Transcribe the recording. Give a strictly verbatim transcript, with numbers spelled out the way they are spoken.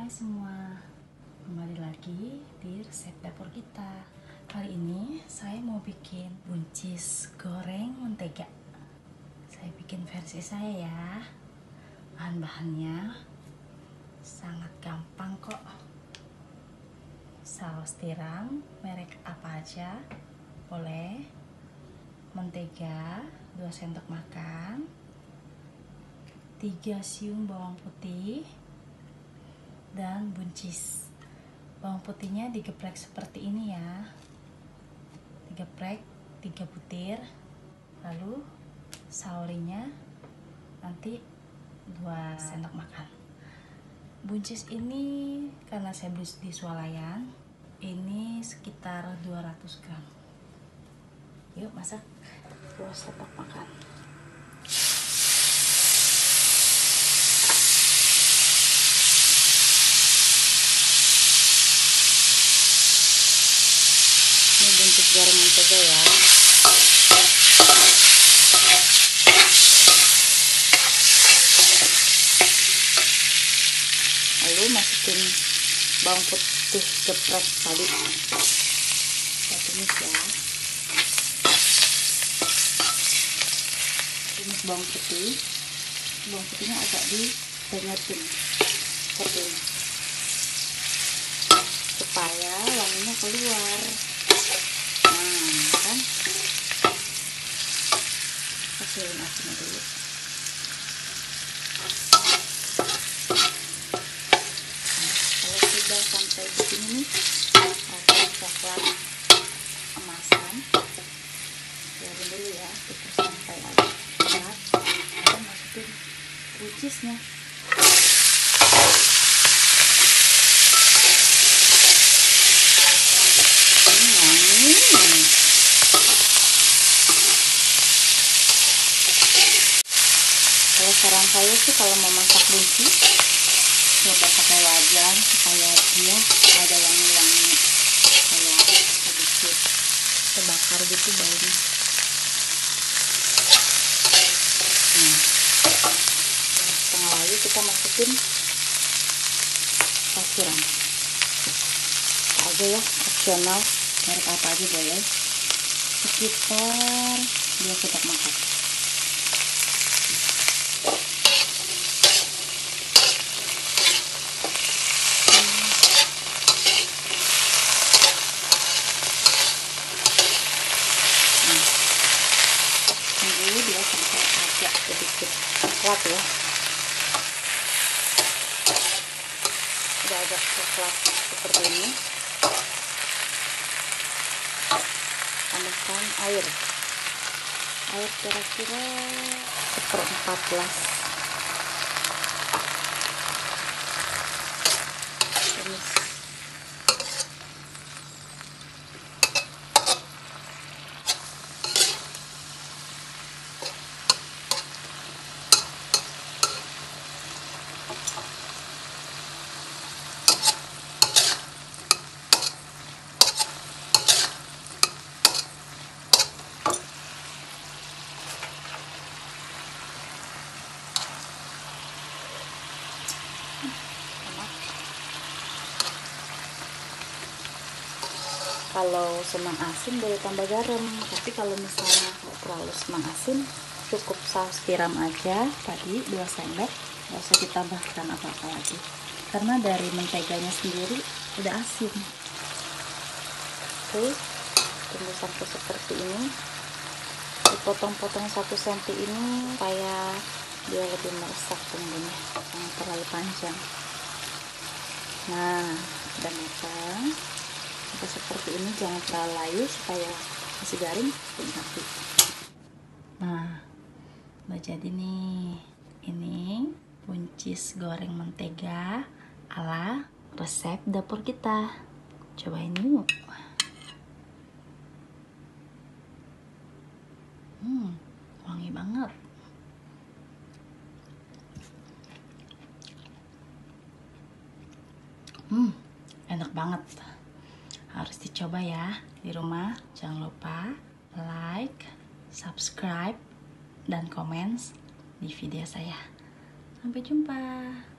Hai semua, kembali lagi di resep dapur kita. Kali ini saya mau bikin buncis goreng mentega. Saya bikin versi saya ya. Bahan-bahannya sangat gampang kok. Saus tiram merek apa aja boleh. Mentega dua sendok makan, tiga siung bawang putih, dan buncis. Bawang putihnya digeprek seperti ini ya, digeprek tiga butir. Lalu saurinya nanti dua sendok makan. Buncis ini karena saya beli di swalayan, ini sekitar dua ratus gram. Yuk masak. Dua sendok makan. Buncis garam mentega ya. Lalu masukin bawang putih geprek tadi, saya tumis ya. Tumis bawang putih, bawang putihnya agak dipengetin seperti ini supaya wanginya keluar. Nah kan, kasihin asinnya dulu. Nah, kalau sudah sampai di sini nih, ada coklat emasan, biarin dulu ya, kita sampai agak coklat. Kita masukin buncisnya. Kalau saran saya sih kalau mau masak buncis, coba pakai wajan supaya dia ada wangi-wangi, kayak sedikit terbakar gitu baunya. Nah, setengah lagi kita masukin saus tiram aja ya, opsional, merek apa aja boleh, sekitar dua sendok makan. Tunggu dia sampai agak sedikit coklat ya. Udah agak coklat seperti ini, tambahkan air air kira-kira seperempat gelas. Tumis. Kalau senang asin boleh tambah garam, tapi kalau misalnya terlalu senang asin cukup saus tiram aja tadi dua sendok, nggak usah ditambahkan apa-apa lagi karena dari menteganya sendiri udah asin. Oke, tunggu sampai seperti ini, dipotong-potong satu senti ini supaya dia lebih meresap bumbunya, jangan terlalu panjang. Nah, udah matang. Seperti ini, jangan terlalu layu supaya masih garing nanti. Nah, udah jadi nih. Ini buncis goreng mentega ala resep dapur kita. Cobain yuk. Hmm, wangi banget. Hmm, enak banget. Harus dicoba ya di rumah. Jangan lupa like, subscribe, dan komen di video saya. Sampai jumpa.